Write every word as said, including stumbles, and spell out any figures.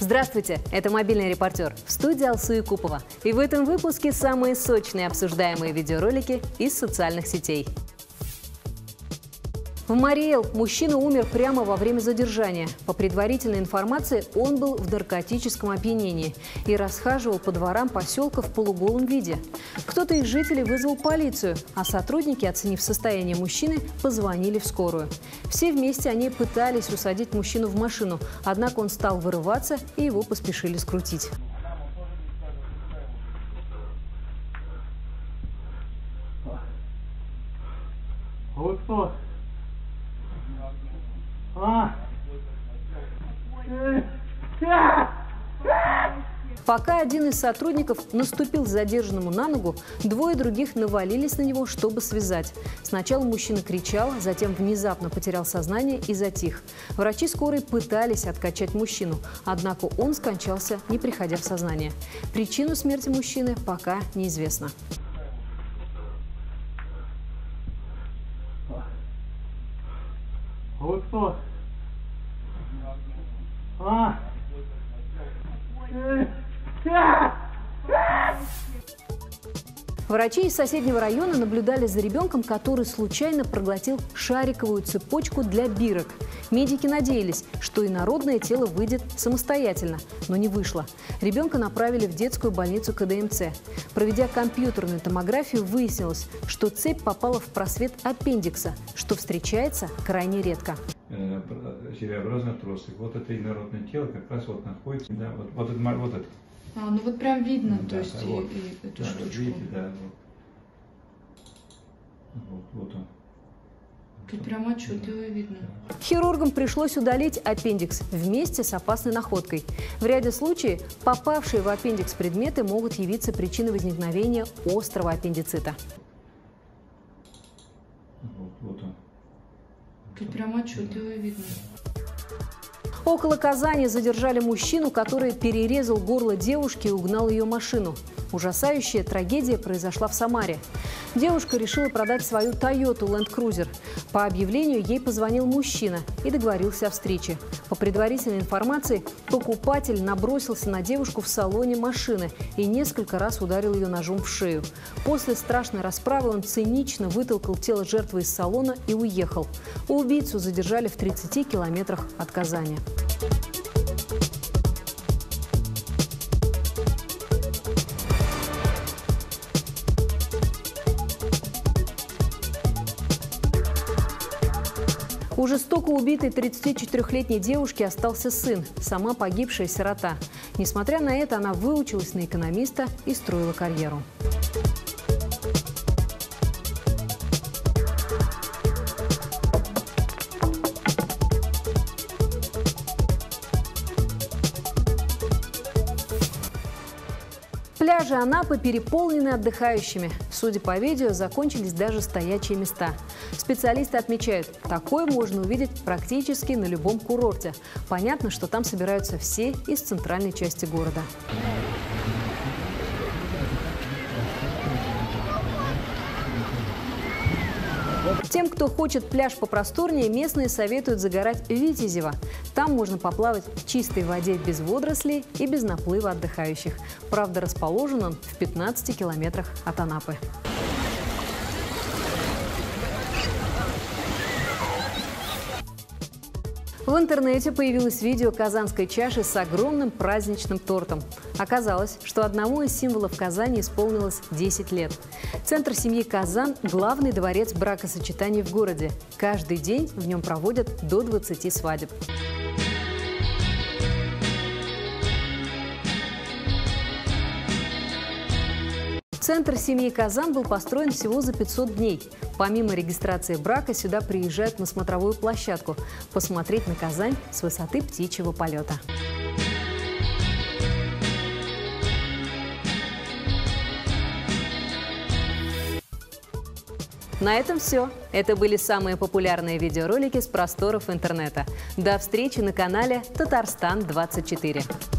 Здравствуйте, это «Мобильный репортер», в студии Алсу Якупова. И в этом выпуске самые сочные обсуждаемые видеоролики из социальных сетей. В Мариэл мужчина умер прямо во время задержания. По предварительной информации, он был в наркотическом опьянении и расхаживал по дворам поселка в полуголом виде. Кто-то из жителей вызвал полицию, а сотрудники, оценив состояние мужчины, позвонили в скорую. Все вместе они пытались усадить мужчину в машину, однако он стал вырываться, и его поспешили скрутить. Вот кто? А! Пока один из сотрудников наступил задержанному на ногу, двое других навалились на него, чтобы связать. Сначала мужчина кричал, затем внезапно потерял сознание и затих. Врачи скорой пытались откачать мужчину, однако он скончался, не приходя в сознание. Причину смерти мужчины пока неизвестна. Вот кто? А! Врачи из соседнего района наблюдали за ребенком, который случайно проглотил шариковую цепочку для бирок. Медики надеялись, что инородное тело выйдет самостоятельно, но не вышло. Ребенка направили в детскую больницу ка дэ эм цэ. Проведя компьютерную томографию, выяснилось, что цепь попала в просвет аппендикса, что встречается крайне редко. Червеобразный отросток. Вот это инородное тело как раз вот находится, да, вот, вот, это, вот это. А, ну вот прям видно, Да, то есть да, и, вот, и эту да, штучку. Видите, да, вот. Вот, вот он. Тут прям отчетливо да. видно. Да. Хирургам пришлось удалить аппендикс вместе с опасной находкой. В ряде случаев попавшие в аппендикс предметы могут явиться причиной возникновения острого аппендицита. Вот, вот он. Тут прям отчетливо да. видно. Около Казани задержали мужчину, который перерезал горло девушки и угнал ее машину. Ужасающая трагедия произошла в Самаре. Девушка решила продать свою Тойоту Ленд Крузер. По объявлению ей позвонил мужчина и договорился о встрече. По предварительной информации, покупатель набросился на девушку в салоне машины и несколько раз ударил ее ножом в шею. После страшной расправы он цинично вытолкал тело жертвы из салона и уехал. Убийцу задержали в тридцати километрах от Казани. У жестоко убитой тридцатичетырёхлетней девушки остался сын, сама погибшая сирота. Несмотря на это, она выучилась на экономиста и строила карьеру. Пляжи Анапы переполнены отдыхающими. Судя по видео, закончились даже стоячие места. Специалисты отмечают, такое можно увидеть практически на любом курорте. Понятно, что там собираются все из центральной части города. Тем, кто хочет пляж попросторнее, местные советуют загорать в Витязево. Там можно поплавать в чистой воде без водорослей и без наплыва отдыхающих. Правда, расположен он в пятнадцати километрах от Анапы. В интернете появилось видео казанской чаши с огромным праздничным тортом. Оказалось, что одному из символов Казани исполнилось десять лет. Центр семьи Казан – главный дворец бракосочетаний в городе. Каждый день в нем проводят до двадцати свадеб. Центр семьи Казан был построен всего за пятьсот дней. Помимо регистрации брака, сюда приезжают на смотровую площадку посмотреть на Казань с высоты птичьего полета. На этом все. Это были самые популярные видеоролики с просторов интернета. До встречи на канале Татарстан двадцать четыре.